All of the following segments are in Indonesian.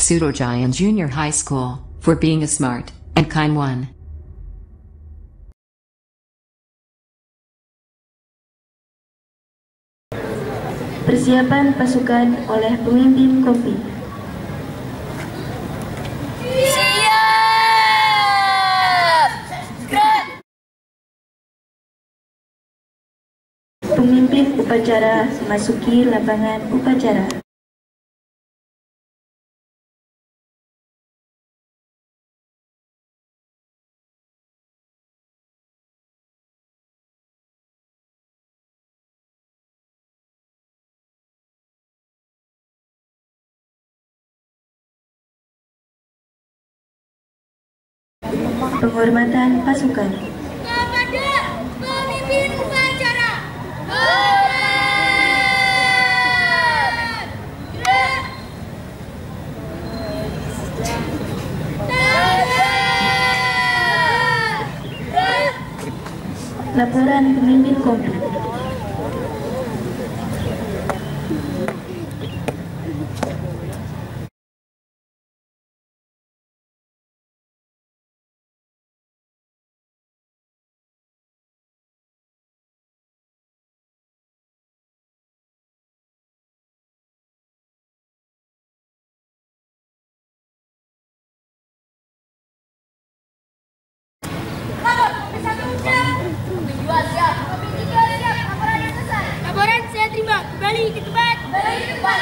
Sudojayan Junior High School, for being a smart and kind one. Persiapan pasukan oleh pemimpin Kompi. Siap! Gerak! Pemimpin upacara memasuki lapangan upacara. Penghormatan pasukan. Komandan, pemimpin upacara. Hormat! Gerak! Tangan! Gerak! Laporan pemimpin Kompi. Laporan saya terima. Kembali ke tempat. Kembali ke tempat.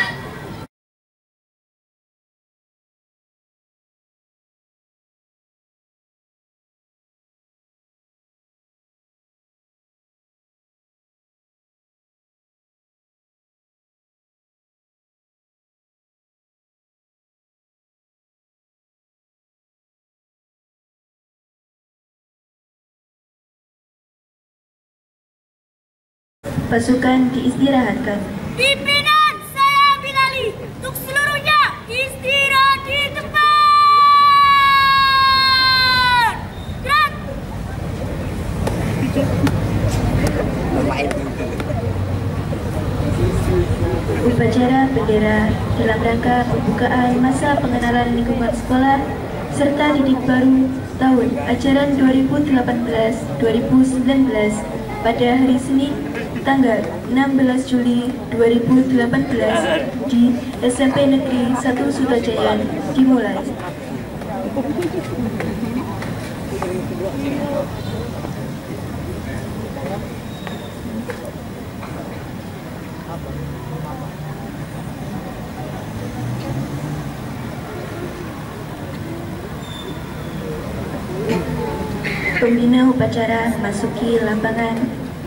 Pasukan diistirahatkan. Pimpinan, saya Bilali. Untuk seluruhnya, istirahat di tempat. Gerak! Upacara bendera dalam rangka pembukaan masa pengenalan lingkungan sekolah serta didik baru tahun ajaran 2018-2019 pada hari Senin tanggal 16 Juli 2018 di SMP Negeri 1 Sudojayan dimulai. Pembina upacara memasuki lapangan.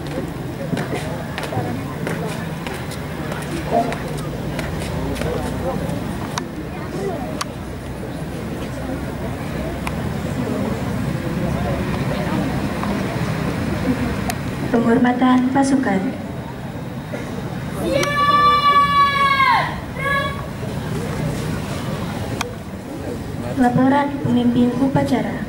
Penghormatan pasukan. Laporan pemimpin upacara.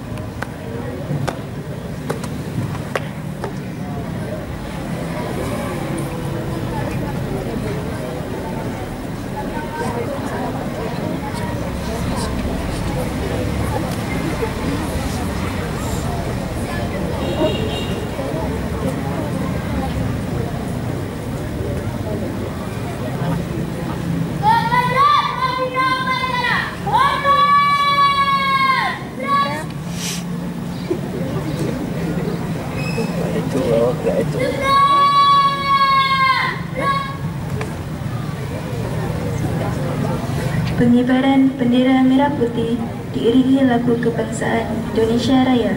Pengibaran bendera merah putih diiringi lagu kebangsaan Indonesia Raya.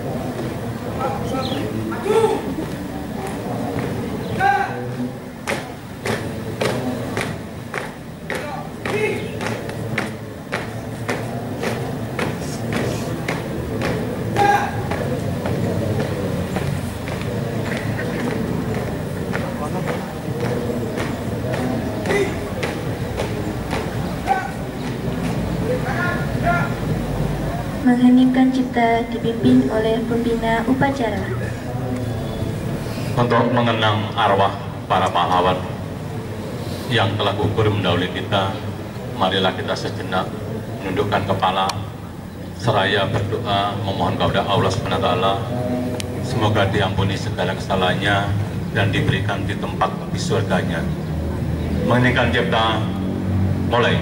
Mengheningkan cipta dipimpin oleh pembina upacara. Untuk mengenang arwah para pahlawan yang telah gugur mendahului kita, marilah kita sejenak menundukkan kepala seraya berdoa memohon kepada Allah SWT semoga diampuni segala kesalahannya dan diberikan di tempat di surganya. Mengeningkan cipta, mulai.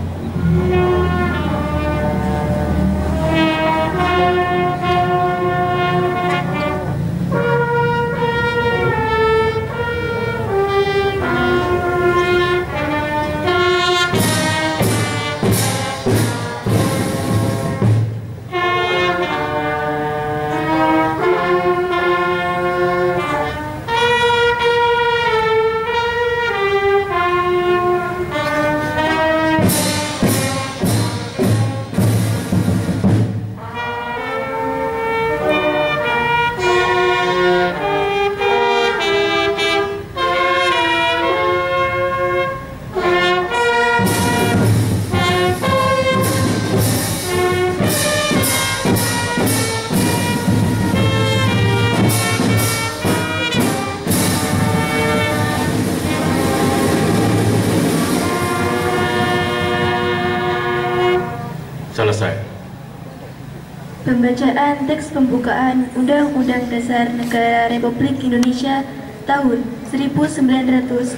Selesai. Pembacaan teks pembukaan Undang-Undang Dasar Negara Republik Indonesia tahun 1945.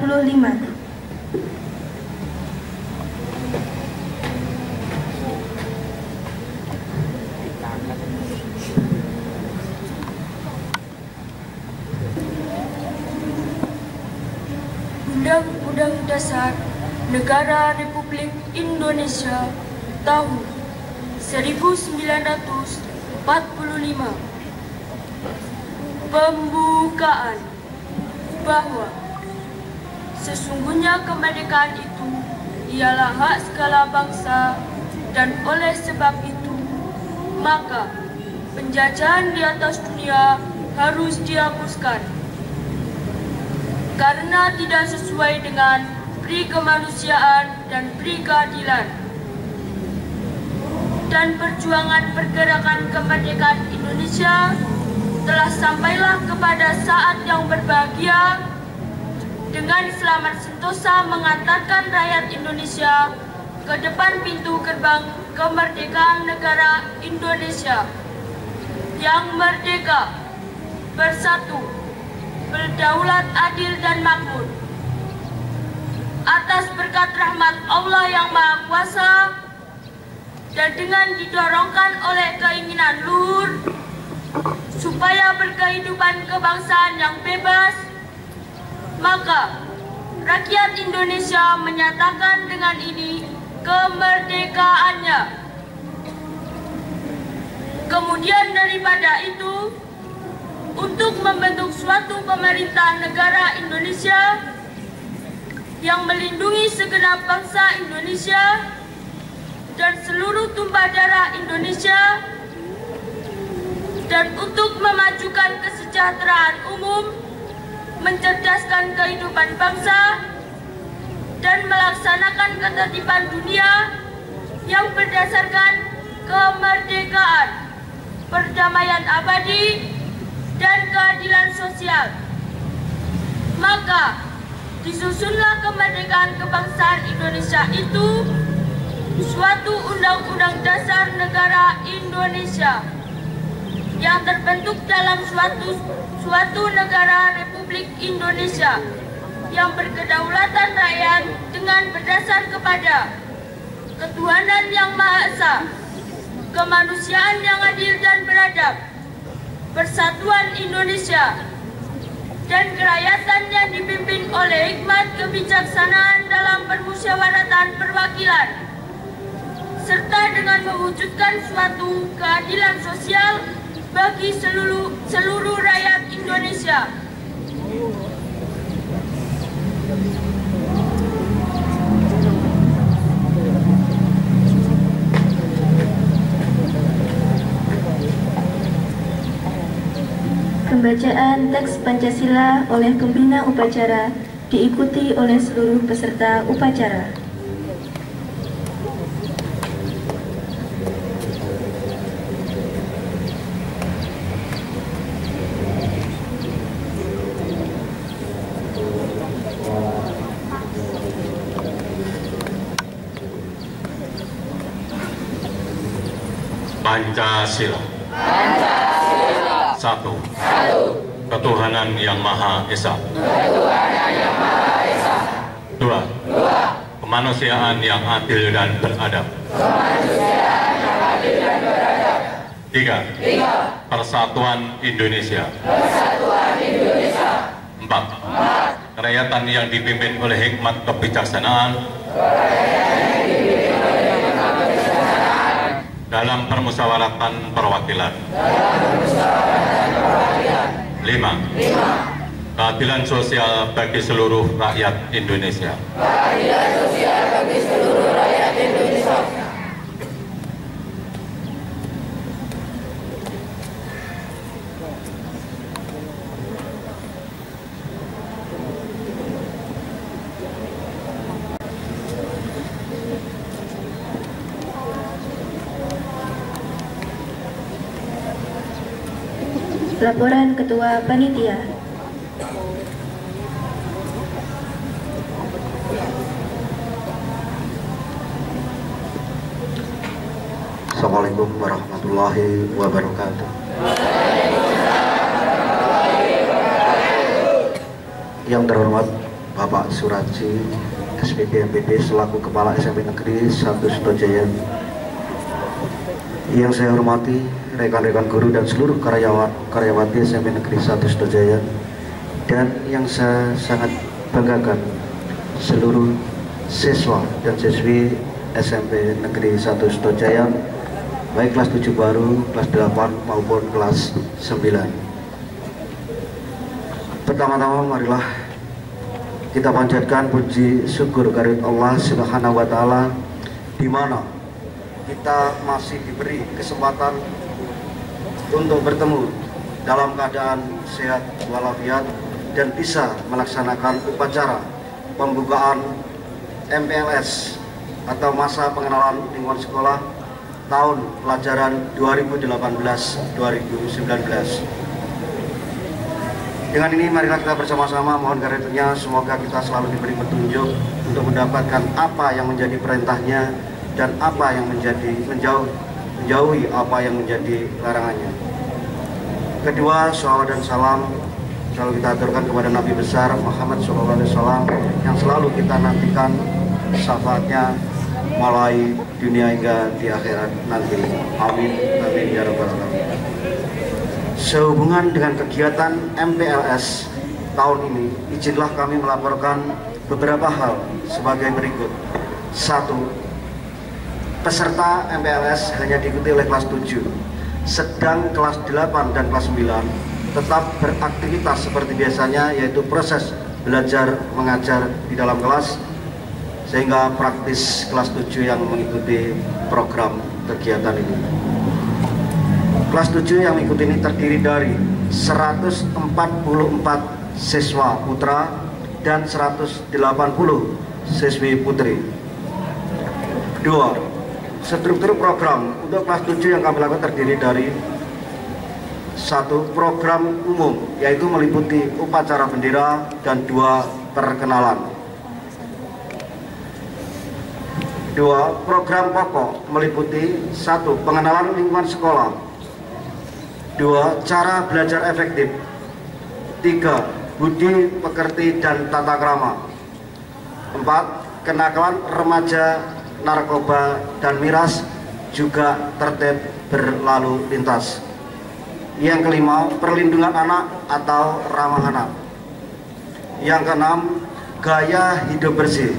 Undang-Undang Dasar Negara Republik Indonesia tahun 1945. Pembukaan. Bahwa sesungguhnya kemerdekaan itu ialah hak segala bangsa, dan oleh sebab itu maka penjajahan di atas dunia harus dihapuskan karena tidak sesuai dengan pri kemanusiaan dan pri keadilan. Dan perjuangan pergerakan kemerdekaan Indonesia telah sampailah kepada saat yang berbahagia dengan selamat sentosa mengantarkan rakyat Indonesia ke depan pintu gerbang kemerdekaan negara Indonesia yang merdeka, bersatu, berdaulat, adil dan makmur. Atas berkat rahmat Allah yang Maha Kuasa dan dengan didorongkan oleh keinginan luhur supaya berkehidupan kebangsaan yang bebas, maka rakyat Indonesia menyatakan dengan ini kemerdekaannya. Kemudian daripada itu, untuk membentuk suatu pemerintah negara Indonesia yang melindungi segenap bangsa Indonesia dan seluruh tumpah darah Indonesia, dan untuk memajukan kesejahteraan umum, mencerdaskan kehidupan bangsa, dan melaksanakan ketertiban dunia yang berdasarkan kemerdekaan, perdamaian abadi, dan keadilan sosial. Maka disusunlah kemerdekaan kebangsaan Indonesia itu suatu Undang-Undang Dasar Negara Indonesia yang terbentuk dalam suatu negara Republik Indonesia yang berkedaulatan rakyat dengan berdasar kepada ketuhanan yang Maha Esa, kemanusiaan yang adil dan beradab, persatuan Indonesia, dan kerakyatan yang dipimpin oleh hikmat kebijaksanaan dalam permusyawaratan perwakilan, serta dengan mewujudkan suatu keadilan sosial bagi seluruh rakyat Indonesia. Pembacaan teks Pancasila oleh pembina upacara diikuti oleh seluruh peserta upacara. Pancasila. Satu. Ketuhanan yang Maha Esa. Dua. Kemanusiaan yang adil dan beradab. Tiga. Persatuan Indonesia. Empat. Kerakyatan yang dipimpin oleh hikmat kebijaksanaan dalam permusyawaratan perwakilan. 5. Keadilan sosial bagi seluruh rakyat Indonesia. Laporan Ketua Panitia. Assalamualaikum warahmatullahi wabarakatuh. Yang terhormat Bapak Suraji, SPP MPD selaku Kepala SMP Negeri 1 Sidoarjo. Yang saya hormati rekan-rekan guru dan seluruh karyawati SMP Negeri 1 Sidoarjo, dan yang saya sangat banggakan seluruh siswa dan siswi SMP Negeri 1 Sidoarjo, baik kelas 7 baru, kelas 8 maupun kelas 9. Pertama-tama marilah kita panjatkan puji syukur kehadirat Allah Subhanahu wa taala, di mana kita masih diberi kesempatan untuk bertemu dalam keadaan sehat walafiat dan bisa melaksanakan upacara pembukaan MPLS atau masa pengenalan lingkungan sekolah tahun pelajaran 2018-2019. Dengan ini marilah kita bersama-sama mohon karunia semoga kita selalu diberi petunjuk untuk mendapatkan apa yang menjadi perintahnya dan apa yang menjauhi apa yang menjadi larangannya. Kedua, sholawat dan salam selalu kita aturkan kepada Nabi besar Muhammad SAW yang selalu kita nantikan syafaatnya mulai dunia hingga di akhirat nanti. Amin, amin ya rabbal alamin. Sehubungan dengan kegiatan MPLS tahun ini, izinlah kami melaporkan beberapa hal sebagai berikut. 1. Peserta MPLS hanya diikuti oleh kelas 7, sedang kelas 8 dan kelas 9 tetap beraktivitas seperti biasanya, yaitu proses belajar mengajar di dalam kelas, sehingga praktis kelas 7 yang mengikuti program kegiatan ini. Kelas 7 yang mengikuti ini terdiri dari 144 siswa putra dan 180 siswi putri. Kedua, struktur program untuk kelas 7 yang kami lakukan terdiri dari 1. Program umum, yaitu meliputi upacara bendera dan 2 perkenalan. 2. Program pokok meliputi 1. Pengenalan lingkungan sekolah, 2. Cara belajar efektif, 3. Budi pekerti dan tata krama, 4. Kenakalan remaja, narkoba dan miras juga tertib berlalu lintas. Yang kelima, perlindungan anak atau ramah anak. Yang keenam, gaya hidup bersih.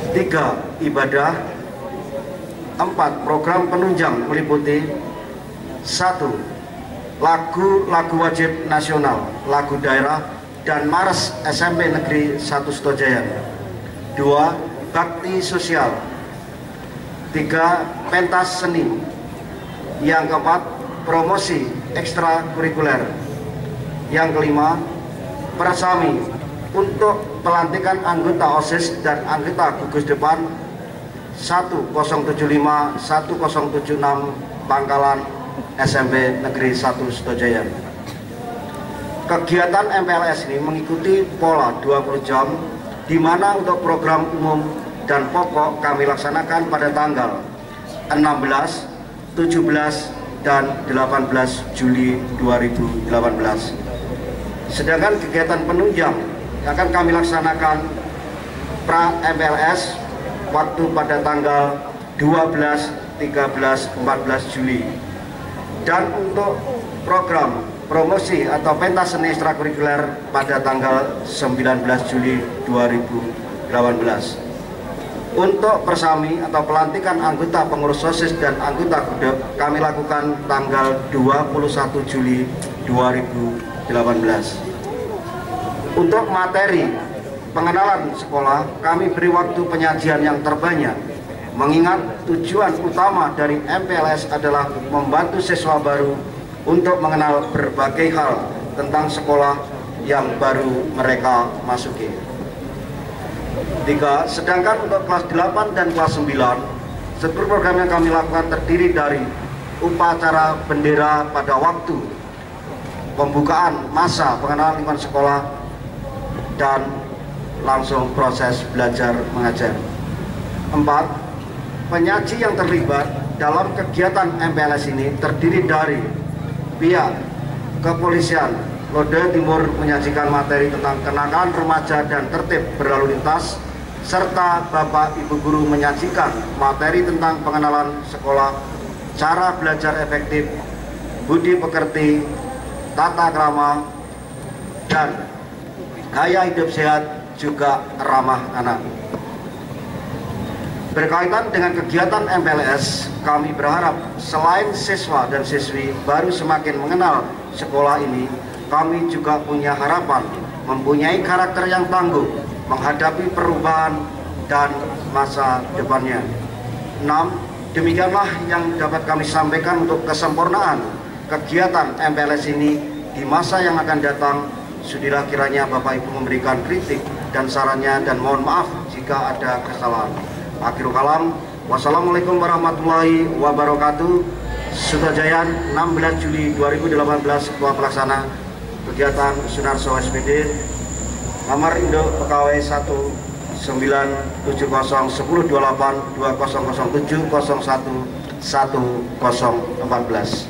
3. Ibadah. 4. Program penunjang meliputi 1. Lagu wajib nasional, lagu daerah, dan Mars SMP Negeri 1 Sutojayan. 2. Bakti sosial. 3. Pentas seni. Yang keempat, promosi ekstrakurikuler. Yang kelima, persami untuk pelantikan anggota OSIS dan anggota gugus depan 1075 1076 Pangkalan SMP Negeri 1 Sutojayan. Kegiatan MPLS ini mengikuti pola 20 jam, di mana untuk program umum dan pokok kami laksanakan pada tanggal 16, 17, dan 18 Juli 2018. Sedangkan kegiatan penunjang yang akan kami laksanakan pra MPLS waktu pada tanggal 12, 13, 14 Juli. Dan untuk program promosi atau pentas seni ekstrakurikuler pada tanggal 19 Juli 2018. Untuk persami atau pelantikan anggota pengurus OSIS dan anggota GUDEP kami lakukan tanggal 21 Juli 2018. Untuk materi pengenalan sekolah, kami beri waktu penyajian yang terbanyak, mengingat tujuan utama dari MPLS adalah membantu siswa baru untuk mengenal berbagai hal tentang sekolah yang baru mereka masuki. 3. Sedangkan untuk kelas 8 dan kelas 9, seluruh program yang kami lakukan terdiri dari upacara bendera pada waktu pembukaan masa pengenalan lingkungan sekolah dan langsung proses belajar mengajar. 4. Penyaji yang terlibat dalam kegiatan MPLS ini terdiri dari pihak kepolisian Lode Timur menyajikan materi tentang kenakalan remaja dan tertib berlalu lintas, serta Bapak Ibu Guru menyajikan materi tentang pengenalan sekolah, cara belajar efektif, budi pekerti, tata krama, dan gaya hidup sehat juga ramah anak. Berkaitan dengan kegiatan MPLS, kami berharap selain siswa dan siswi baru semakin mengenal sekolah ini, kami juga punya harapan mempunyai karakter yang tangguh menghadapi perubahan dan masa depannya. 6. Demikianlah yang dapat kami sampaikan untuk kesempurnaan kegiatan MPLS ini di masa yang akan datang. Sudilah kiranya Bapak Ibu memberikan kritik dan sarannya, dan mohon maaf jika ada kesalahan. Akhirul kalam, wassalamualaikum warahmatullahi wabarakatuh. Sutojayan, 16 Juli 2018, Ketua Pelaksana Kegiatan Sunarso SPD, nomor induk pegawai 1970182007011014.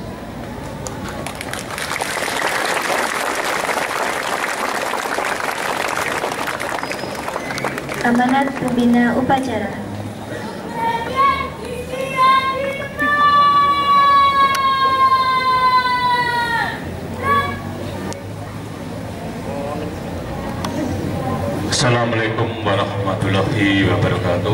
Amanat Pembina Upacara. Assalamualaikum warahmatullahi wabarakatuh.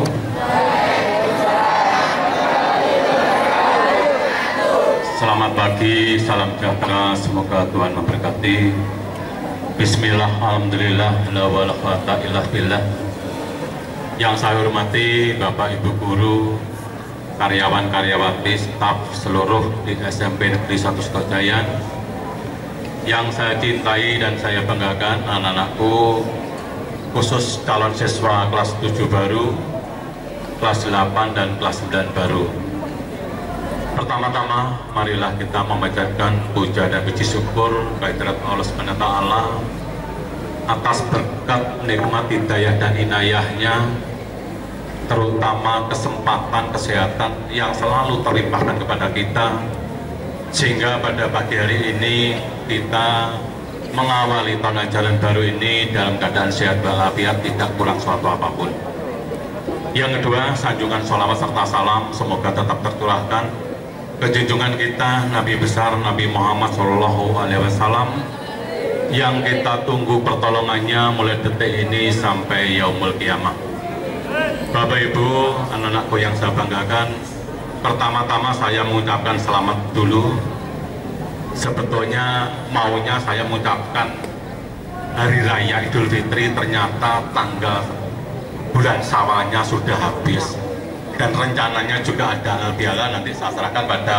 Selamat pagi, salam sejahtera, semoga Tuhan memberkati. Bismillah, alhamdulillah, la wala quwata illa billah. Yang saya hormati Bapak Ibu Guru, karyawan-karyawati, staf seluruh di SMP Negeri 1 Sutojayan. Yang saya cintai dan saya banggakan anak-anakku, khusus calon siswa kelas 7 baru, kelas 8 dan kelas 9 baru. Pertama-tama, marilah kita memanjatkan puja dan puji syukur kehadirat Allah SWT atas berkat nikmat hidayah dan inayahnya, terutama kesempatan kesehatan yang selalu terlimpahkan kepada kita, sehingga pada pagi hari ini kita mengawali tahun ajaran baru ini dalam keadaan sehat walafiat, tidak kurang suatu apapun. Yang kedua, sanjungan sholawat serta salam semoga tetap tercurahkan ke junjungan kita Nabi besar Nabi Muhammad SAW, yang kita tunggu pertolongannya mulai detik ini sampai yaumul kiamah. Bapak Ibu, anak-anakku yang saya banggakan, pertama-tama saya mengucapkan selamat dulu sebetulnya maunya saya mengucapkan Hari Raya Idul Fitri, ternyata tanggal bulan Syawalnya sudah habis, dan rencananya juga ada biala nanti saya serahkan pada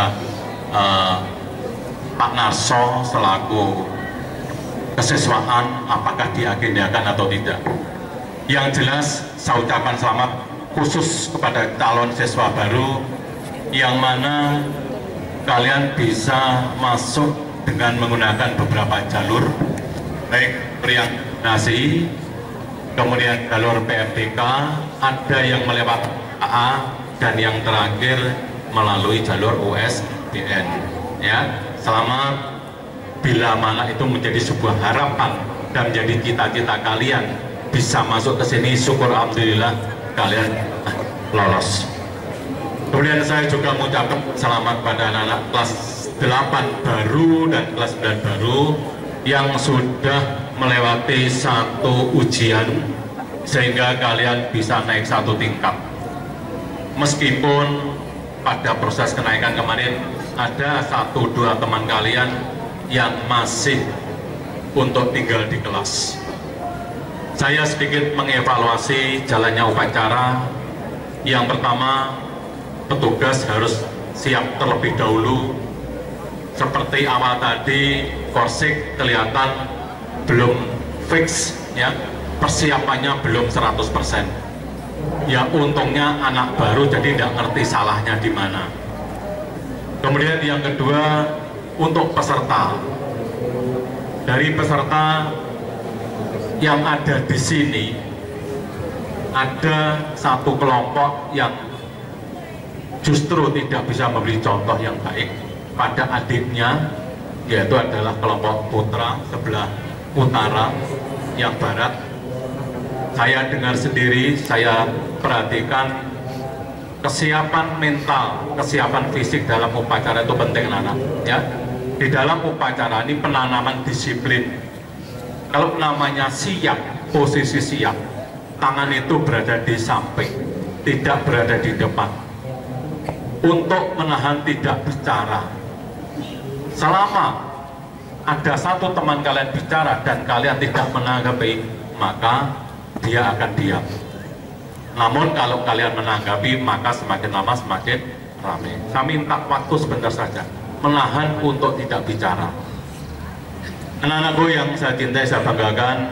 Pak Narso selaku kesiswaan apakah diagendakan atau tidak. Yang jelas saya ucapkan selamat khusus kepada calon siswa baru yang mana kalian bisa masuk dengan menggunakan beberapa jalur, baik priagnasi, kemudian jalur PMTK, ada yang melewati AA, dan yang terakhir melalui jalur USBN. Ya, selamat. Bila mana itu menjadi sebuah harapan dan menjadi cita-cita kalian bisa masuk ke sini, syukur alhamdulillah kalian lolos. Kemudian saya juga mengucapkan selamat pada anak-anak kelas 8 baru dan kelas 9 baru yang sudah melewati satu ujian sehingga kalian bisa naik satu tingkat. Meskipun pada proses kenaikan kemarin ada 1-2 teman kalian yang masih untuk tinggal di kelas. Saya sedikit mengevaluasi jalannya upacara. Yang pertama, petugas harus siap terlebih dahulu. Seperti awal tadi, korsik kelihatan belum fix, ya, persiapannya belum 100%. Ya untungnya anak baru jadi tidak ngerti salahnya di mana. Kemudian yang kedua, untuk peserta, dari peserta yang ada di sini ada satu kelompok yang justru tidak bisa memberi contoh yang baik pada adiknya, yaitu adalah kelompok putra sebelah utara yang barat. Saya dengar sendiri, saya perhatikan kesiapan mental, kesiapan fisik dalam upacara itu penting, anak, ya. Di dalam upacara ini penanaman disiplin. Kalau namanya siap, posisi siap, tangan itu berada di samping, tidak berada di depan. Untuk menahan tidak bicara. Selama ada satu teman kalian bicara dan kalian tidak menanggapi, maka dia akan diam. Namun kalau kalian menanggapi, maka semakin lama semakin ramai. Saya minta waktu sebentar saja, menahan untuk tidak bicara. Anak-anakku yang saya cintai, saya banggakan,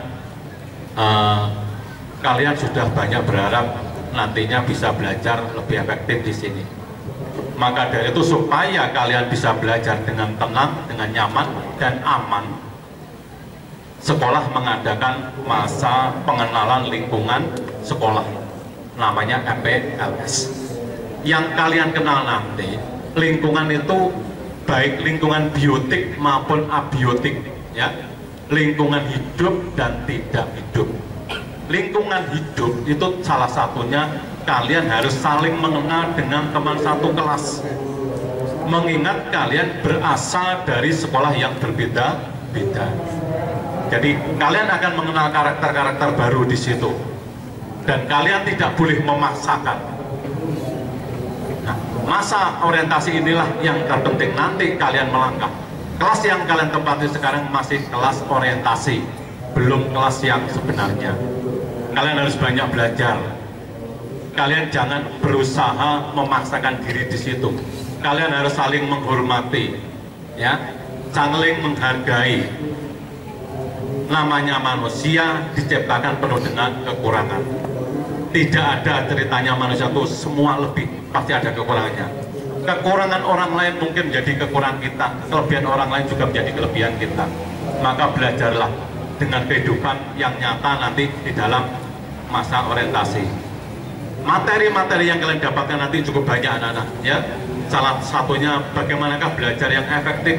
kalian sudah banyak berharap nantinya bisa belajar lebih efektif di sini. Maka dari itu supaya kalian bisa belajar dengan tenang, dengan nyaman dan aman, sekolah mengadakan masa pengenalan lingkungan sekolah, namanya MPLS. Yang kalian kenal nanti, lingkungan itu baik lingkungan biotik maupun abiotik, ya, lingkungan hidup dan tidak hidup. Lingkungan hidup itu salah satunya kalian harus saling mengenal dengan teman satu kelas, mengingat kalian berasal dari sekolah yang berbeda-beda. Jadi kalian akan mengenal karakter-karakter baru di situ, dan kalian tidak boleh memaksakan. Nah, masa orientasi inilah yang terpenting nanti kalian melangkah. Kelas yang kalian tempati sekarang masih kelas orientasi, belum kelas yang sebenarnya. Kalian harus banyak belajar. Kalian jangan berusaha memaksakan diri di situ. Kalian harus saling menghormati, ya, saling menghargai. Namanya manusia diciptakan penuh dengan kekurangan. Tidak ada ceritanya manusia itu semua lebih, pasti ada kekurangannya. Kekurangan orang lain mungkin menjadi kekurangan kita, kelebihan orang lain juga menjadi kelebihan kita. Maka belajarlah dengan kehidupan yang nyata nanti di dalam masa orientasi. Materi-materi yang kalian dapatkan nanti cukup banyak, anak-anak, ya. Salah satunya bagaimanakah belajar yang efektif.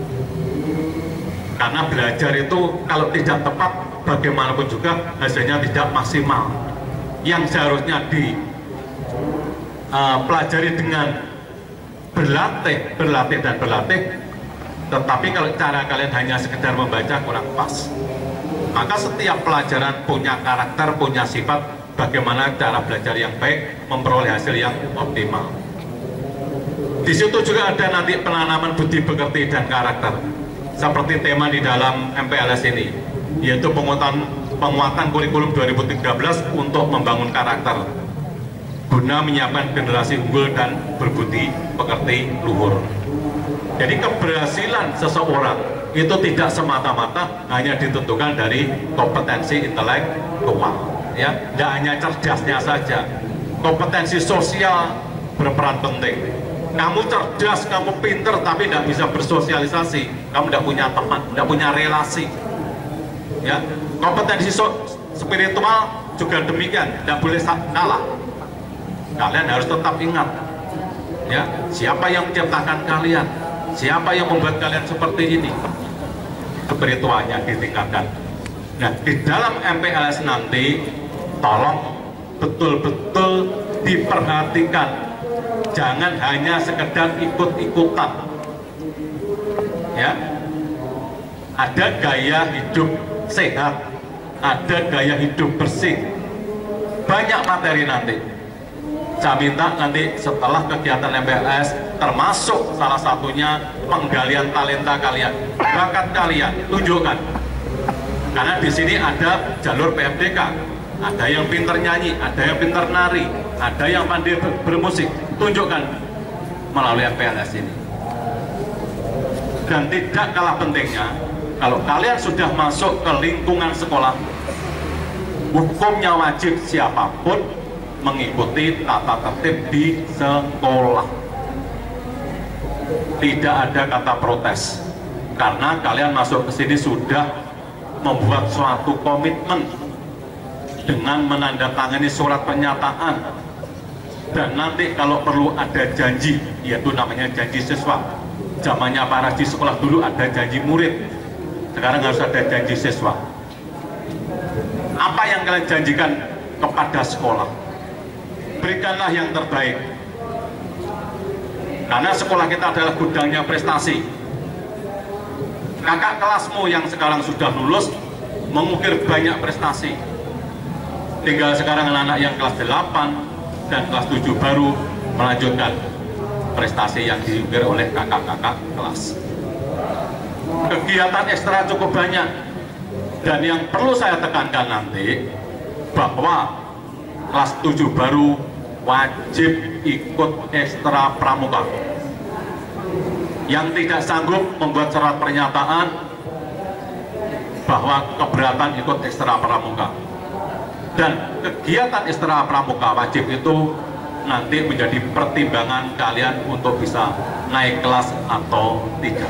Karena belajar itu kalau tidak tepat, bagaimanapun juga hasilnya tidak maksimal. Yang seharusnya dipelajari dengan berlatih dan berlatih, tetapi kalau cara kalian hanya sekedar membaca kurang pas. Maka setiap pelajaran punya karakter, punya sifat, bagaimana cara belajar yang baik, memperoleh hasil yang optimal. Di situ juga ada nanti penanaman budi pekerti dan karakter, seperti tema di dalam MPLS ini, yaitu penguatan kurikulum 2013 untuk membangun karakter, guna menyiapkan generasi unggul dan berbudi pekerti luhur. Jadi keberhasilan seseorang itu tidak semata-mata hanya ditentukan dari kompetensi intelektual, ya, tidak hanya cerdasnya saja. Kompetensi sosial berperan penting. Kamu cerdas, kamu pinter, tapi tidak bisa bersosialisasi, kamu tidak punya teman, tidak punya relasi. Ya, kompetensi spiritual juga demikian, tidak boleh kalah. Kalian harus tetap ingat, ya, siapa yang menciptakan kalian, siapa yang membuat kalian seperti ini. Spiritualnya ditingkatkan. Nah, di dalam MPLS nanti, tolong betul-betul diperhatikan, jangan hanya sekedar ikut-ikutan. Ya, ada gaya hidup sehat, ada gaya hidup bersih, banyak materi nanti. Saya minta nanti setelah kegiatan MPLS, termasuk salah satunya penggalian talenta kalian, bakat kalian, tunjukkan. Karena di sini ada jalur PMDK, ada yang pinter nyanyi, ada yang pinter nari, ada yang pandai bermusik, tunjukkan melalui MPLS ini. Dan tidak kalah pentingnya, kalau kalian sudah masuk ke lingkungan sekolah, hukumnya wajib siapapun mengikuti tata tertib di sekolah. Tidak ada kata protes, karena kalian masuk ke sini sudah membuat suatu komitmen dengan menandatangani surat pernyataan, dan nanti kalau perlu ada janji, yaitu namanya janji siswa. Zamannya para di sekolah dulu ada janji murid, sekarang harus ada janji siswa. Apa yang kalian janjikan kepada sekolah? Berikanlah yang terbaik, karena sekolah kita adalah gudangnya prestasi. Kakak kelasmu yang sekarang sudah lulus mengukir banyak prestasi, tinggal sekarang anak-anak yang kelas 8 dan kelas 7 baru melanjutkan prestasi yang diukir oleh kakak-kakak kelas. Kegiatan ekstra cukup banyak, dan yang perlu saya tekankan nanti bahwa kelas 7 baru wajib ikut ekstra pramuka. Yang tidak sanggup membuat surat pernyataan bahwa keberatan ikut ekstra pramuka. Dan kegiatan ekstra pramuka wajib itu nanti menjadi pertimbangan kalian untuk bisa naik kelas atau tidak.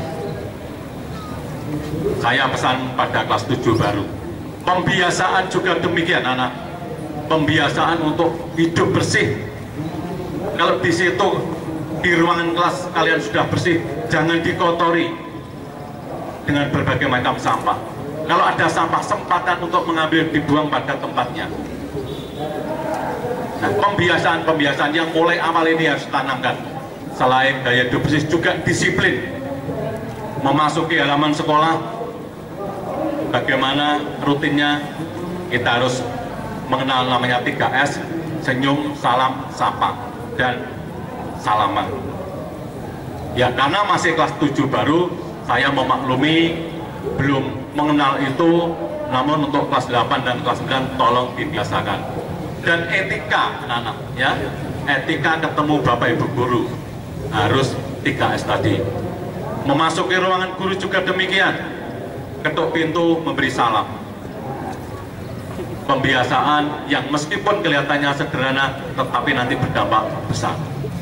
Saya pesan pada kelas 7 baru, pembiasaan juga demikian anak. Pembiasaan untuk hidup bersih. Kalau di situ di ruangan kelas kalian sudah bersih, jangan dikotori dengan berbagai macam sampah. Kalau ada sampah, sempatkan untuk mengambil, dibuang pada tempatnya. Nah, pembiasaan yang mulai awal ini harus tanamkan. Selain gaya hidup bersih, juga disiplin. Memasuki halaman sekolah, bagaimana rutinnya, kita harus mengenal namanya 3S, senyum, salam, sapa, dan salaman. Ya, karena masih kelas 7 baru, saya memaklumi belum mengenal itu, namun untuk kelas 8 dan kelas 9 tolong dibiasakan. Dan etika anak-anak, ya, etika ketemu Bapak Ibu guru, harus 3S tadi. Memasuki ruangan guru juga demikian, ketuk pintu memberi salam. Pembiasaan yang meskipun kelihatannya sederhana, tetapi nanti berdampak besar.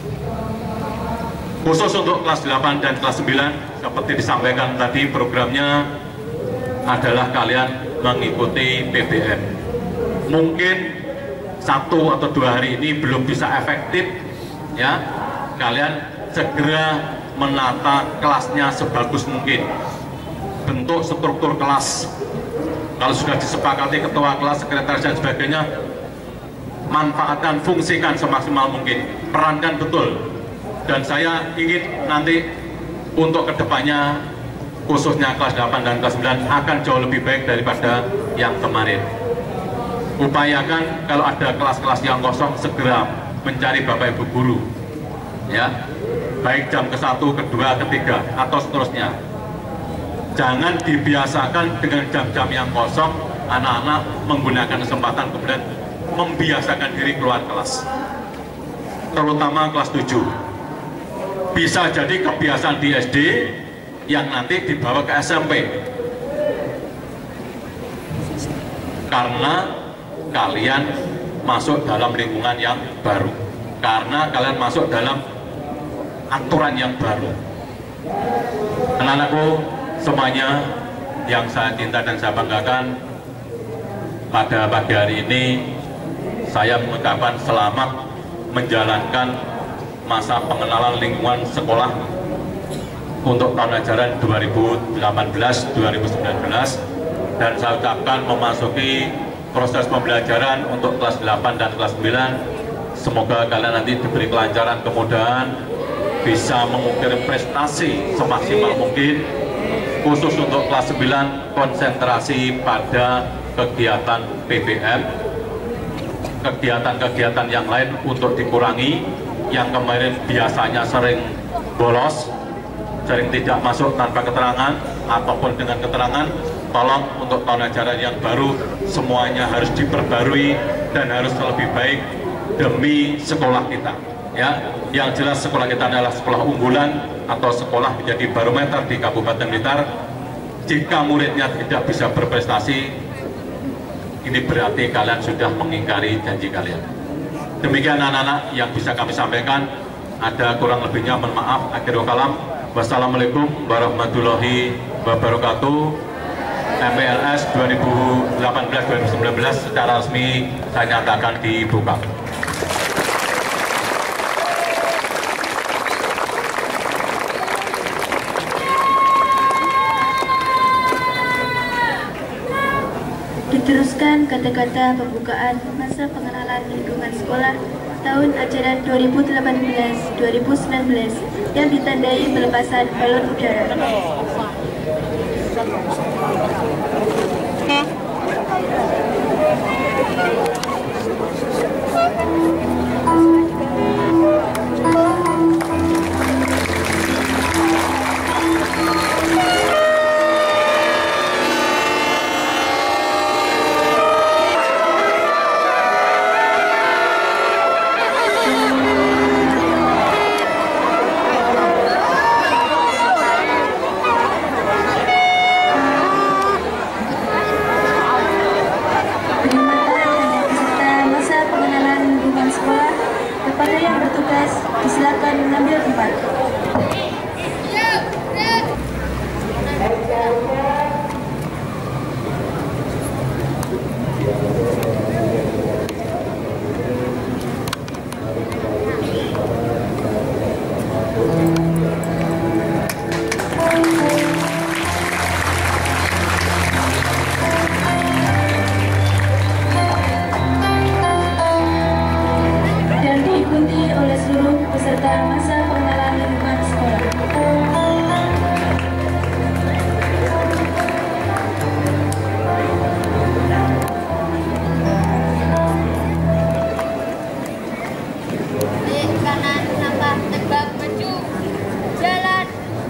Khusus untuk kelas 8 dan kelas 9, seperti disampaikan tadi, programnya adalah kalian mengikuti PBM. Mungkin 1 atau 2 hari ini belum bisa efektif, ya. Kalian segera menata kelasnya sebagus mungkin. Bentuk struktur kelas, kalau sudah disepakati ketua kelas, sekretaris dan sebagainya, manfaatkan, fungsikan semaksimal mungkin, perankan betul. Dan saya ingin nanti untuk kedepannya, khususnya kelas 8 dan kelas 9 akan jauh lebih baik daripada yang kemarin. Upayakan kalau ada kelas-kelas yang kosong, segera mencari Bapak Ibu guru, ya. baik jam ke-1, ke-2, ke-3, atau seterusnya. Jangan dibiasakan dengan jam-jam yang kosong, anak-anak menggunakan kesempatan kemudian membiasakan diri keluar kelas. Terutama kelas 7. Bisa jadi kebiasaan di SD yang nanti dibawa ke SMP. Karena kalian masuk dalam lingkungan yang baru. Karena kalian masuk dalam aturan yang baru. Anak-anakku semuanya yang saya cinta dan saya banggakan, pada pagi hari ini saya mengucapkan selamat menjalankan masa pengenalan lingkungan sekolah untuk tahun ajaran 2018-2019, dan saya ucapkan memasuki proses pembelajaran untuk kelas 8 dan kelas 9. Semoga kalian nanti diberi kelancaran, kemudahan, bisa mengukir prestasi semaksimal mungkin. Khusus untuk kelas 9, konsentrasi pada kegiatan PBM, kegiatan-kegiatan yang lain untuk dikurangi. Yang kemarin biasanya sering bolos, sering tidak masuk tanpa keterangan ataupun dengan keterangan, tolong untuk tahun ajaran yang baru semuanya harus diperbarui dan harus lebih baik demi sekolah kita. Ya, yang jelas sekolah kita adalah sekolah unggulan atau sekolah menjadi barometer di Kabupaten Blitar. Jika muridnya tidak bisa berprestasi, ini berarti kalian sudah mengingkari janji kalian. Demikian anak-anak yang bisa kami sampaikan. Ada kurang lebihnya mohon maaf. Akhirul kalam. Wassalamualaikum warahmatullahi wabarakatuh. MPLS 2018-2019 secara resmi saya nyatakan dibuka. Diteruskan kata-kata pembukaan masa pengenalan lingkungan sekolah tahun ajaran 2018-2019 yang ditandai pelepasan balon udara. Kepada yang bertugas, disilakan mengambil tempat. Oleh seluruh peserta masa pengenalan lingkungan sekolah. Di kanan sampah tebak maju, jalan.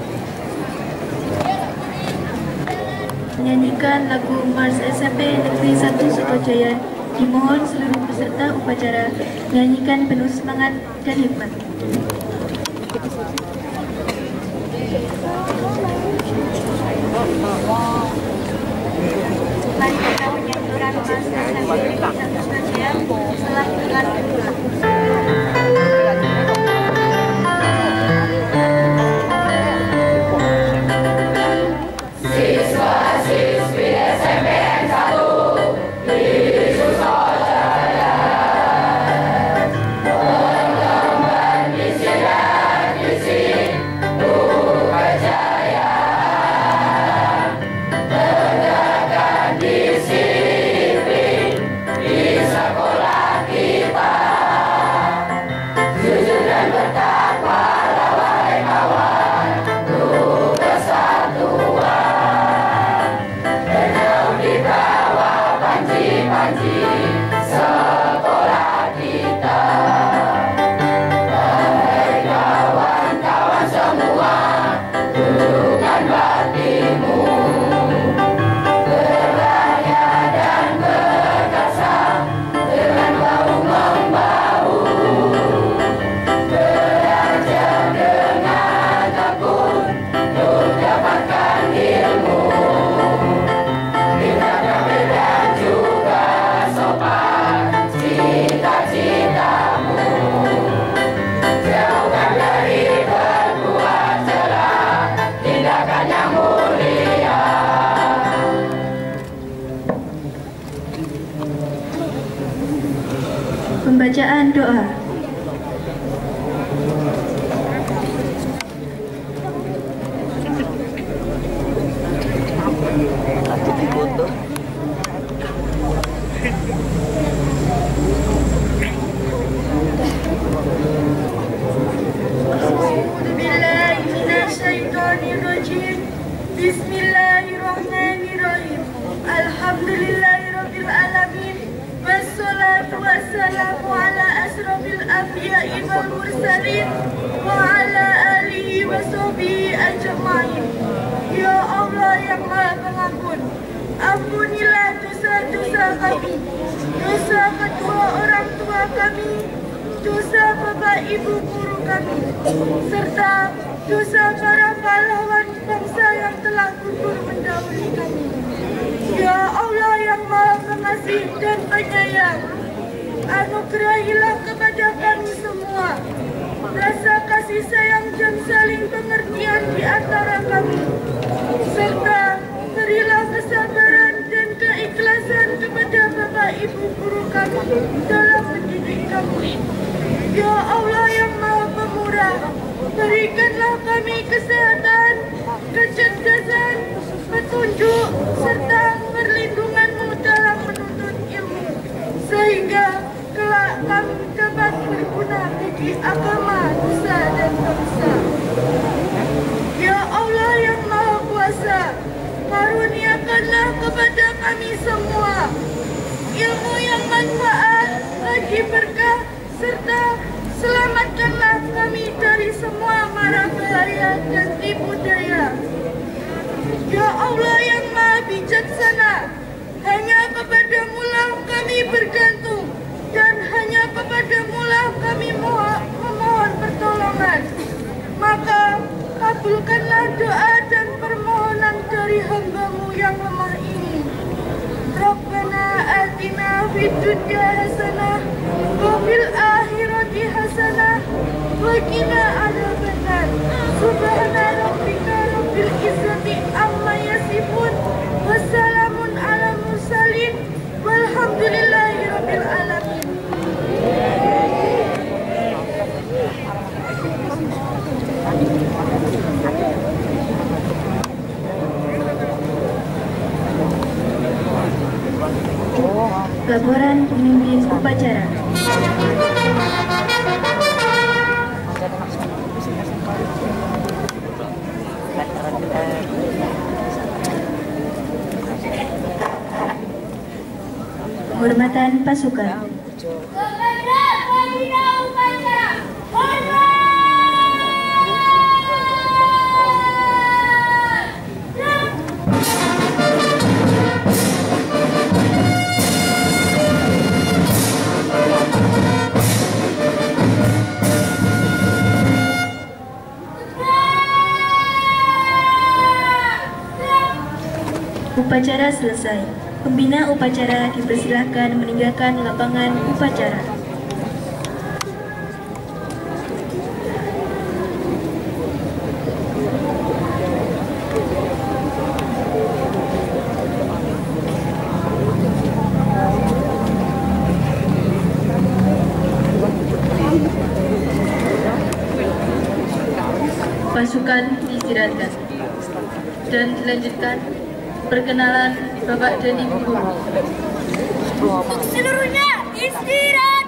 Menyanyikan lagu Mars SMP Negeri 1 Sukojoyan. Dimohon seluruh peserta upacara menyanyikan penuh semangat dan hikmat. Mari kita menyanyikan Mars SMP Negeri 1 Sukojoyan setelah iklan kedua. Siswa-siswi SMPN 1 di Sukojoyan, berkembang di Perkenan doa. Bismillahirrahmanirrahim. Alhamdulillahirabbil alamin. Wassalatu wassalamu ala asrofil anbiya'i wal mursalin wa ala alihi wa sahbihi ajma'in. Ya Allah yang Maha Pengampun, ampunilah dosa-dosa kami, dosa kedua orang tua kami, dosa bapak ibu guru kami, serta dosa para pahlawan bangsa yang telah gugur mendahului kami. Ya Allah yang Maha Pengasih dan Penyayang, anugerahilah kepada kami semua rasa kasih sayang dan saling pengertian di antara kami, serta berilah kesabaran dan keikhlasan kepada bapak ibu guru kami dalam mendidik kami. Ya Allah yang Maha Pemurah, berikanlah kami kesehatan, kecerdasan, petunjuk, serta perlindungan-Mu dalam menuntut ilmu, sehingga kelak kami dapat berguna bagi agama, nusa, dan bangsa. Ya Allah yang Maha Kuasa, karuniakanlah kepada kami semua ilmu yang manfaat, bagi berkah, serta selamatkanlah kami dari semua mara bahaya dan tipu daya. Ya Allah yang Maha Bijaksana, hanya kepada-Mu-lah kami bergantung, dan hanya kepada-Mu-lah kami memohon pertolongan. Maka kabulkanlah doa dan permohonan dari hamba-Mu yang lemah ini. Rabbana atina fid dunya hasanah wa fil akhirati hasanah wa qina adzabannar. Subhana rabbika rabbil izzati amma yasifun, wassalamun ala mursalin, walhamdulillahi rabbil alamin. Laporan pemimpin upacara. Penghormatan pasukan. Upacara selesai. Pembina upacara dipersilahkan meninggalkan lapangan upacara. Pasukan diistirahatkan dan dilanjutkan perkenalan Bapak dan Ibu. Untuk seluruhnya istirahat.